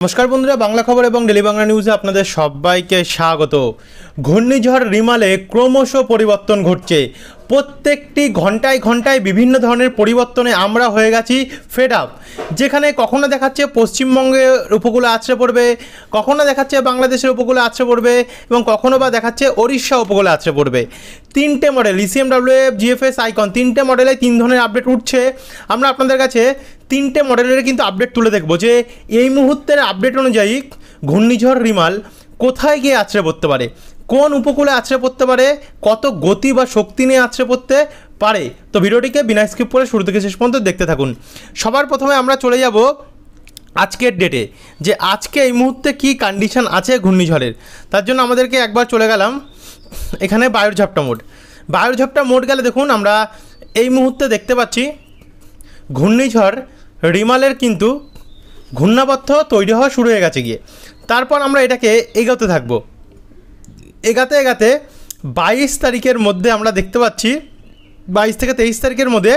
নমস্কার বন্ধুরা, বাংলা খবর এবং ডেলি বাংলা নিউজে আপনাদের সবাইকে স্বাগত। ঘূর্ণিঝড় রিমালে ক্রমশ পরিবর্তন ঘটছে। প্রত্যেকটি ঘন্টায় ঘন্টায় বিভিন্ন ধরনের পরিবর্তনে আমরা হয়ে গেছি ফেড আপ। যেখানে কখনো দেখাচ্ছে পশ্চিমবঙ্গের উপকূলে আছড়ে পড়বে, কখনো দেখাচ্ছে বাংলাদেশের উপকূলে আছড়ে পড়বে এবং কখনো বা দেখাচ্ছে ওড়িশা উপকূলে আছড়ে পড়বে। তিনটে মডেল ECMWF, GFS, আইকন, তিনটে মডেলে তিন ধরনের আপডেট উঠছে। আমরা আপনাদের কাছে তিনটে মডেলের কিন্তু আপডেট তুলে দেখবো যে এই মুহূর্তের আপডেট অনুযায়ী ঘূর্ণিঝড় রিমাল কোথায় গিয়ে আছড়ে পড়তে পারে, কোন উপকূলে আছড়ে পড়তে পারে, কত গতি বা শক্তি নিয়ে আছড়ে পড়তে পারে। তো ভিডিওটিকে বিনা স্কিপ করে শুরু থেকে শেষ পর্যন্ত দেখতে থাকুন। সবার প্রথমে আমরা চলে যাব আজকের ডেটে, যে আজকে এই মুহূর্তে কী কন্ডিশন আছে ঘূর্ণিঝড়ের। তার জন্য আমাদেরকে একবার চলে গেলাম এখানে বায়ুর ঝাপটা মোড। বায়ুর ঝাপটা মোড গেলে দেখুন আমরা এই মুহূর্তে দেখতে পাচ্ছি ঘূর্ণিঝড় রিমালের কিন্তু ঘূর্ণাবর্ত তৈরি হওয়া শুরু হয়ে গেছে গিয়ে। তারপর আমরা এটাকে এগোতে থাকবো, এগাতে 22 তারিখের মধ্যে আমরা দেখতে পাচ্ছি 22 থেকে 23 তারিখের মধ্যে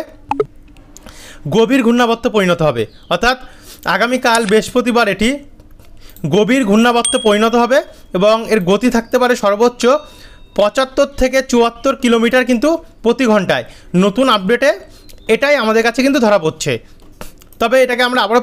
গভীর ঘূর্ণাবর্তে পরিণত হবে। অর্থাৎ আগামীকাল বৃহস্পতিবার এটি গভীর ঘূর্ণাবর্তে পরিণত হবে এবং এর গতি থাকতে পারে সর্বোচ্চ 75 থেকে 74 কিলোমিটার কিন্তু প্রতি ঘন্টায়। নতুন আপডেটে এটাই আমাদের কাছে কিন্তু ধরা পড়ছে। তবে এটাকে আমরা আবারও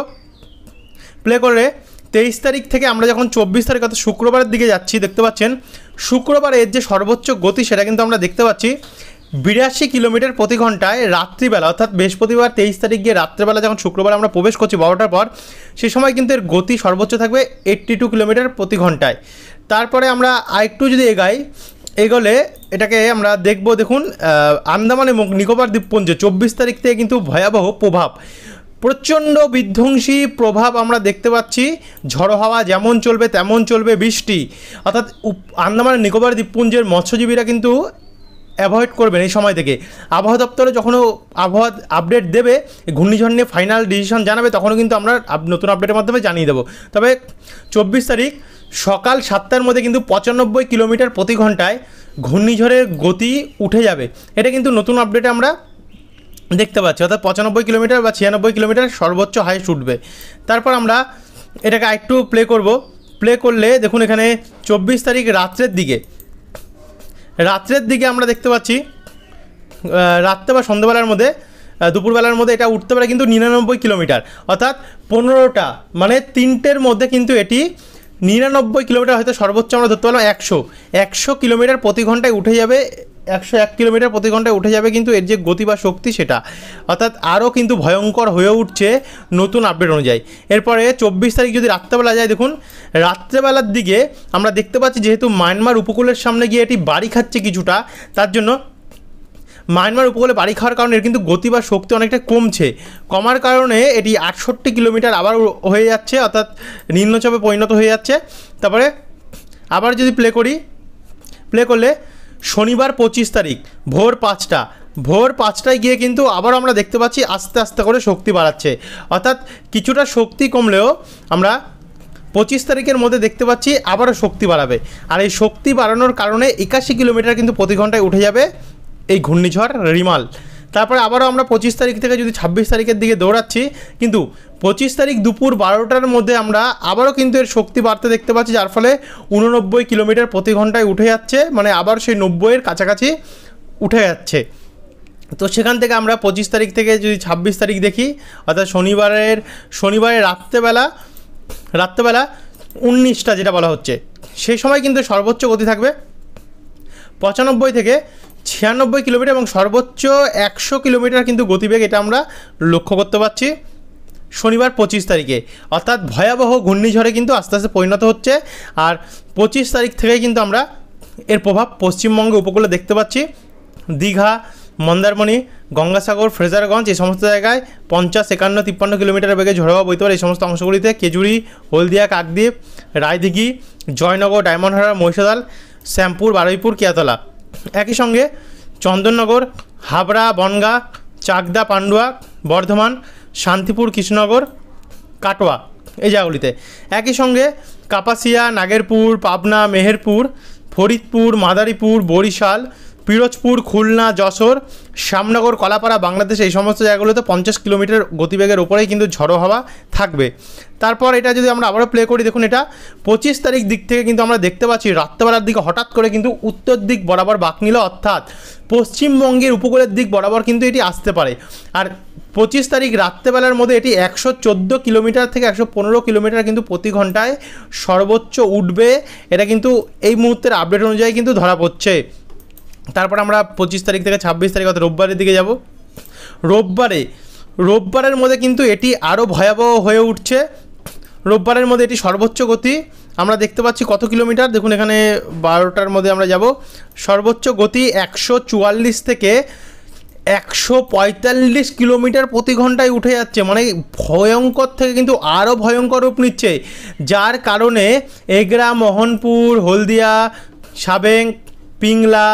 প্লে করে 23 তারিখ থেকে আমরা যখন 24 তারিখ অর্থাৎ শুক্রবারের দিকে যাচ্ছি, দেখতে পাচ্ছেন শুক্রবারে এর যে সর্বোচ্চ গতি সেটা কিন্তু আমরা দেখতে পাচ্ছি 82 কিলোমিটার প্রতি ঘন্টায় রাত্রিবেলা। অর্থাৎ বৃহস্পতিবার 23 তারিখ গিয়ে রাত্রিবেলা যখন শুক্রবার আমরা প্রবেশ করছি 12টার পর, সেই সময় কিন্তু এর গতি সর্বোচ্চ থাকবে 82 কিলোমিটার প্রতি ঘন্টায়। তারপরে আমরা আরেকটু যদি এগোলে এটাকে আমরা দেখব, দেখুন আন্দামান এবং নিকোবর দ্বীপপুঞ্জে 24 তারিখ থেকে কিন্তু ভয়াবহ প্রভাব, প্রচণ্ড বিধ্বংসী প্রভাব আমরা দেখতে পাচ্ছি। ঝড়ো হাওয়া যেমন চলবে তেমন চলবে বৃষ্টি। অর্থাৎ আন্দামান নিকোবর দ্বীপপুঞ্জের মৎস্যজীবীরা কিন্তু অ্যাভয়েড করবেন এই সময় থেকে। আবহাওয়া দপ্তরে যখনও আবহাওয়া আপডেট দেবে, ঘূর্ণিঝড় নিয়ে ফাইনাল ডিসিশন জানাবে, তখনও কিন্তু আমরা নতুন আপডেটের মাধ্যমে জানিয়ে দেবো। তবে 24 তারিখ সকাল 7টার মধ্যে কিন্তু 95 কিলোমিটার প্রতি ঘন্টায় ঘূর্ণিঝড়ের গতি উঠে যাবে। এটা কিন্তু নতুন আপডেটে আমরা দেখতে পাচ্ছি। অর্থাৎ 95 কিলোমিটার বা 96 কিলোমিটার সর্বোচ্চ হাইস্ট উঠবে। তারপর আমরা এটাকে আরেকটু প্লে করলে দেখুন এখানে 24 তারিখ রাত্রের দিকে আমরা দেখতে পাচ্ছি রাত্রে বা সন্ধ্যাবেলার মধ্যে, দুপুরবেলার মধ্যে এটা উঠতে পারে কিন্তু 99 কিলোমিটার। অর্থাৎ 15টা মানে 3টের মধ্যে কিন্তু এটি 99 কিলোমিটার, হয়তো সর্বোচ্চ আমরা ধরতে পারলাম 100 কিলোমিটার প্রতি ঘন্টায় উঠে যাবে। 101 কিলোমিটার প্রতি ঘন্টায় উঠে যাবে কিন্তু এর যে গতি বা শক্তি সেটা। অর্থাৎ আরও কিন্তু ভয়ঙ্কর হয়ে উঠছে নতুন আপডেট অনুযায়ী। এরপরে 24 তারিখ যদি রাত্রেবেলা যায়, দেখুন রাত্রেবেলার দিকে আমরা দেখতে পাচ্ছি যেহেতু মায়ানমার উপকূলের সামনে গিয়ে এটি বাড়ি খাচ্ছে কিছুটা, তার জন্য মায়ানমার উপকূলে বাড়ি খাওয়ার কারণে এর কিন্তু গতি বা শক্তি অনেকটা কমার কারণে এটি 68 কিলোমিটার আবার হয়ে যাচ্ছে, অর্থাৎ নিম্নচাপে পরিণত হয়ে যাচ্ছে। তারপরে আবার যদি প্লে করলে শনিবার 25 তারিখ ভোর 5টায় গিয়ে কিন্তু আবার আমরা দেখতে পাচ্ছি আস্তে আস্তে করে শক্তি বাড়াচ্ছে। অর্থাৎ কিছুটা শক্তি কমলেও আমরা 25 তারিখের মধ্যে দেখতে পাচ্ছি আবারও শক্তি বাড়াবে। আর এই শক্তি বাড়ানোর কারণে 81 কিলোমিটার কিন্তু প্রতি ঘন্টায় উঠে যাবে এই ঘূর্ণিঝড় রিমাল। তারপরে আবারও আমরা 25 তারিখ থেকে যদি 26 তারিখের দিকে দৌড়াচ্ছি, কিন্তু 25 তারিখ দুপুর 12টার মধ্যে আমরা আবারও কিন্তু এর শক্তি বাড়তে দেখতে পাচ্ছি, যার ফলে 89 কিলোমিটার প্রতি ঘন্টায় উঠে যাচ্ছে, মানে আবার সেই 90-এর কাছাকাছি উঠে যাচ্ছে। তো সেখান থেকে আমরা 25 তারিখ থেকে যদি 26 তারিখ দেখি, অর্থাৎ শনিবারের রাত্রেবেলা 19টা যেটা বলা হচ্ছে, সেই সময় কিন্তু সর্বোচ্চ গতি থাকবে 95 থেকে 96 কিলোমিটার এবং সর্বোচ্চ 100 কিলোমিটার কিন্তু গতিবেগ, এটা আমরা লক্ষ্য করতে পারছি শনিবার 25 তারিখে। অর্থাৎ ভয়াবহ ঘূর্ণিঝড়ে কিন্তু আস্তে আস্তে পরিণত হচ্ছে। আর 25 তারিখ থেকে কিন্তু আমরা এর প্রভাব পশ্চিমবঙ্গ উপকূলে দেখতে পাচ্ছি। দীঘা, মন্দারমণি, গঙ্গাসাগর, ফ্রেজারগঞ্জ এই সমস্ত জায়গায় 50, 51, 53 কিলোমিটার বেগে ঝড়ো হাওয়া বইতে পারে। এই সমস্ত অংশগুলিতে কেজুরি, হলদিয়া, কাকদ্বীপ, রায়দিঘি, জয়নগর, ডায়মন্ড হারবার, মহিষাদল, শ্যামপুর, বারুইপুর, কিয়াতলা, একই সঙ্গে চন্দননগর, হাবড়া, বনগাঁ, চাকদা, পান্ডুয়া, বর্ধমান, শান্তিপুর, কৃষ্ণনগর, কাটোয়া এই জায়গাগুলিতে। একই সঙ্গে কাপাসিয়া, নাগেরপুর, পাবনা, মেহেরপুর, ফরিদপুর, মাদারীপুর, বরিশাল, পিরোজপুর, খুলনা, যশোর, শ্যামনগর, কলাপাড়া, বাংলাদেশ এই সমস্ত জায়গাগুলোতে 50 কিলোমিটার গতিবেগের ওপরেই কিন্তু ঝড়ো হাওয়া থাকবে। তারপর এটা যদি আমরা আবারও প্লে করি, দেখুন এটা 25 তারিখ দিক থেকে কিন্তু আমরা দেখতে পাচ্ছি রাত্রেবেলার দিকে হঠাৎ করে কিন্তু উত্তর দিক বরাবর বাঁক নিল, অর্থাৎ পশ্চিমবঙ্গের উপকূলের দিক বরাবর কিন্তু এটি আসতে পারে। আর 25 তারিখ রাত্রেবেলার মধ্যে এটি 114 কিলোমিটার থেকে 115 কিলোমিটার কিন্তু প্রতি ঘন্টায় সর্বোচ্চ উঠবে। এটা কিন্তু এই মুহূর্তের আপডেট অনুযায়ী কিন্তু ধরা পড়ছে। তারপর আমরা 25 তারিখ থেকে 26 তারিখ অর্থাৎ রোববারের দিকে যাব। রোববারের মধ্যে কিন্তু এটি আরও ভয়াবহ হয়ে উঠছে। রোববারের মধ্যে এটি সর্বোচ্চ গতি আমরা দেখতে পাচ্ছি কত কিলোমিটার, দেখুন এখানে 12টার মধ্যে আমরা যাব। সর্বোচ্চ গতি 144 থেকে 145 কিলোমিটার প্রতি ঘন্টায় উঠে যাচ্ছে, মানে ভয়ঙ্কর থেকে কিন্তু আরও ভয়ঙ্কর রূপ নিচ্ছে। যার কারণে এগরা, মোহনপুর, হলদিয়া, সাবেং, পিংলা,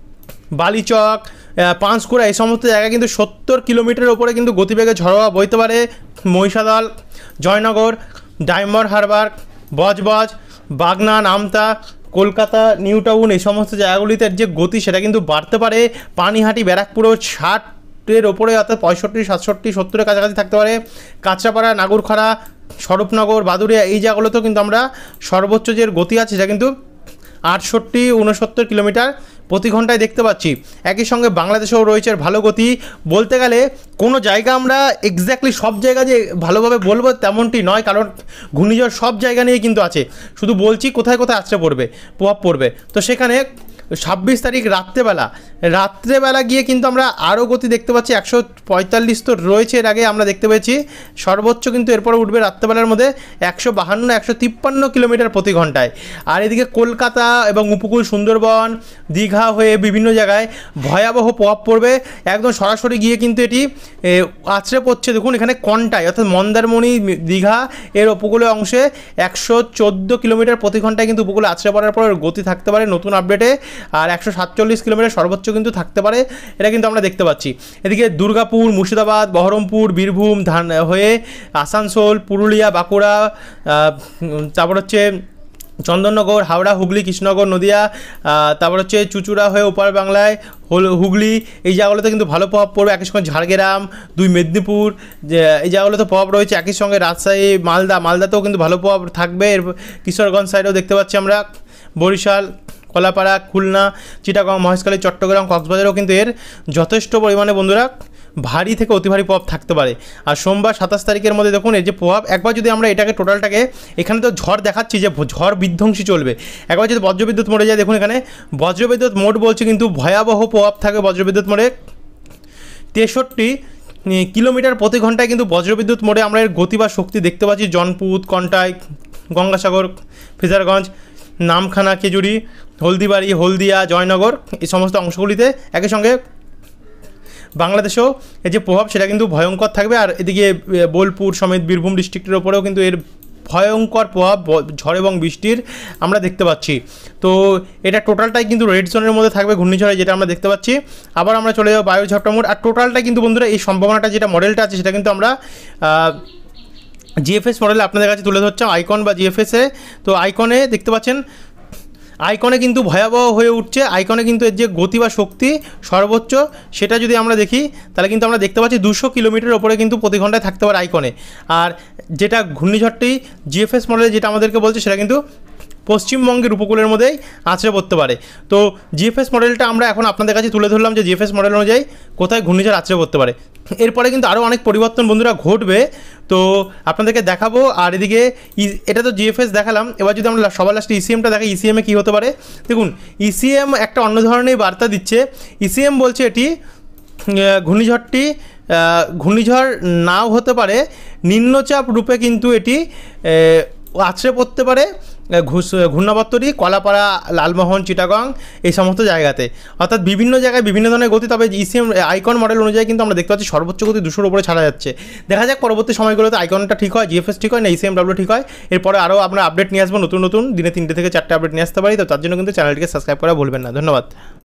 বালিচক, পাঁশকুড়া এই সমস্ত জায়গায় কিন্তু 70 কিলোমিটারের ওপরে কিন্তু গতিবেগে ঝড়ো হাওয়া বইতে পারে। Mahishadal, Joynagar, Diamond Harbour, Budge Budge, Bagnan, Amta, Kolkata, New Town এই সমস্ত জায়গাগুলিতে যে গতি সেটা কিন্তু বাড়তে পারে। পানিহাটি, ব্যারাকপুরও 60-এর ওপরে অর্থাৎ 65, 67, 70-এর কাছাকাছি থাকতে পারে। কাঁচরাপাড়া, নাগরখরা, স্বরূপনগর, বাদুড়িয়া এই জায়গাগুলোতেও কিন্তু আমরা সর্বোচ্চ যে গতি আছে সেটা কিন্তু 68, 69 কিলোমিটার প্রতি ঘন্টায় দেখতে পাচ্ছি। একই সঙ্গে বাংলাদেশেও রয়েছে ভালো গতি। বলতে গেলে কোনো জায়গা আমরা এক্স্যাক্টলি সব জায়গা যে ভালোভাবে বলবো তেমনটি নয়, কারণ ঘূর্ণিঝড় সব জায়গা নিয়েই কিন্তু আছে, শুধু বলছি কোথায় কোথায় আছড়ে পড়বে, প্রভাব পড়বে। তো সেখানে 26 তারিখ রাত্রেবেলা গিয়ে কিন্তু আমরা আরও গতি দেখতে পাচ্ছি। 145 তো রয়েছে, এর আগে আমরা দেখতে পেয়েছি। সর্বোচ্চ কিন্তু এরপরে উঠবে রাত্রেবেলার মধ্যে 152, 153 কিলোমিটার প্রতি ঘন্টায়। আর এদিকে কলকাতা এবং উপকূল, সুন্দরবন, দীঘা হয়ে বিভিন্ন জায়গায় ভয়াবহ প্রভাব পড়বে। একদম সরাসরি গিয়ে কিন্তু এটি আছড়ে পড়ছে। দেখুন এখানে কন্টাই অর্থাৎ মন্দারমণি, দীঘা এর উপকূলীয় অংশে 114 কিলোমিটার প্রতি ঘন্টায় কিন্তু উপকূলে আছড়ে পড়ার পর গতি থাকতে পারে নতুন আপডেটে। আর 147 কিলোমিটার সর্বোচ্চ কিন্তু থাকতে পারে, এটা কিন্তু আমরা দেখতে পাচ্ছি। এদিকে দুর্গাপুর, মুর্শিদাবাদ, বহরমপুর, বীরভূম হয়ে আসানসোল, পুরুলিয়া, বাঁকুড়া, তারপর হচ্ছে চন্দননগর, হাওড়া, হুগলি, কৃষ্ণনগর, নদিয়া, তারপর হচ্ছে চুচুড়া হয়ে ওপার বাংলায় হুগলি এই জায়গাগুলোতে কিন্তু ভালো প্রভাব পড়বে। একই সঙ্গে ঝাড়গ্রাম, 2 মেদিনীপুর এই জায়গাগুলোতে প্রভাব রয়েছে। একই সঙ্গে রাজশাহী, মালদাতেও কিন্তু ভালো প্রভাব থাকবে। এর কিশোরগঞ্জ সাইডেও দেখতে পাচ্ছি আমরা, বরিশাল, কলাপাড়া, খুলনা, চিটাগং, মহেশখালী, চট্টগ্রাম, কক্সবাজারেও কিন্তু এর যথেষ্ট পরিমাণে বন্ধুরা ভারী থেকে অতি ভারী প্রভাব থাকতে পারে। আর সোমবার 27 তারিখের মধ্যে দেখুন এই যে প্রভাব, একবার যদি আমরা এটাকে টোটালটাকে, এখানে তো ঝড় দেখাচ্ছি যে ঝড় বিধ্বংসী চলবে, একবার যদি বজ্রবিদ্যুৎ মোড়ে যায়, দেখুন এখানে বজ্রবিদ্যুৎ মোড বলছে কিন্তু ভয়াবহ প্রভাব থাকে বজ্রবিদ্যুৎ মোড়ে। 63 কিলোমিটার প্রতি ঘন্টায় কিন্তু বজ্রবিদ্যুৎ মোড়ে আমরা এর গতি বা শক্তি দেখতে পাচ্ছি। জনপুত, কন্টাই, গঙ্গাসাগর, ফিজারগঞ্জ, নামখানা, খেজুরি, হলদিবাড়ি, হলদিয়া, জয়নগর এই সমস্ত অংশগুলিতে। একই সঙ্গে বাংলাদেশেও এর যে প্রভাব সেটা কিন্তু ভয়ঙ্কর থাকবে। আর এদিকে বোলপুর সমেত বীরভূম ডিস্ট্রিক্টের ওপরেও কিন্তু এর ভয়ঙ্কর প্রভাব ঝড় এবং বৃষ্টির আমরা দেখতে পাচ্ছি। তো এটা টোটালটাই কিন্তু রেড জোনের মধ্যে থাকবে ঘূর্ণিঝড়ে, যেটা আমরা দেখতে পাচ্ছি। আবার আমরা চলে যাবো বায়ু ঝড়টা মোড। আর টোটালটা কিন্তু বন্ধুরা এই সম্ভাবনাটা যেটা মডেলটা আছে সেটা কিন্তু আমরা জিএফএস মডেলে আপনাদের কাছে তুলে ধরছি, আইকন বা জিএফএসে। তো আইকনে দেখতে পাচ্ছেন, আইকনে কিন্তু ভয়াবহ হয়ে উঠছে। আইকনে কিন্তু এর যে গতি বা শক্তি সর্বোচ্চ সেটা যদি আমরা দেখি তাহলে কিন্তু আমরা দেখতে পাচ্ছি 200 কিলোমিটারের ওপরে কিন্তু প্রতি ঘন্টায় থাকতে পারে আইকনে। আর যেটা ঘূর্ণিঝড়টি জিএফএস মডেলে যেটা আমাদেরকে বলছে সেটা কিন্তু পশ্চিমবঙ্গের উপকূলের মধ্যেই আছড়ে পড়তে পারে। তো জিএফএস মডেলটা আমরা এখন আপনাদের কাছে তুলে ধরলাম যে জিএফএস মডেল অনুযায়ী কোথায় ঘূর্ণিঝড় আছড়ে পড়তে পারে। এরপরে কিন্তু আরও অনেক পরিবর্তন বন্ধুরা ঘটবে, তো আপনাদেরকে দেখাবো। আর এদিকে এটা তো জিএফএস দেখালাম, এবার যদি আমরা সবার লাস্টে ইসিএমটা দেখাই, ইসিএমে কী হতে পারে দেখুন। ইসিএম একটা অন্য ধরনের বার্তা দিচ্ছে। ইসিএম বলছে এটি ঘূর্ণিঝড় নাও হতে পারে, নিম্নচাপ রূপে কিন্তু এটি আছড়ে পড়তে পারে ঘূর্ণাবর্তটি কলাপাড়া, লালমোহন, চিটাগং এই সমস্ত জায়গাতে, অর্থাৎ বিভিন্ন জায়গায় বিভিন্ন ধরনের গতি। তবে ইসিএম আইকন মডেল অনুযায়ী কিন্তু আমরা দেখতে পাচ্ছি সর্বোচ্চ গতি 200-র উপরে ছাড়া যাচ্ছে। দেখা যাক পরবর্তী সময়গুলোতে আইকনটা ঠিক হয়, জিএফএস ঠিক হয় না ইসিএমডব্লিউ ঠিক হয়। এরপরে আরও আমরা আপডেট নিয়ে আসবো, নতুন দিনে 3টে থেকে 4টে আপডেট নিয়ে আসতে পারি। তো তার জন্য কিন্তু চ্যানেলটিকে সাবস্ক্রাইব করা ভুলবেন না। ধন্যবাদ।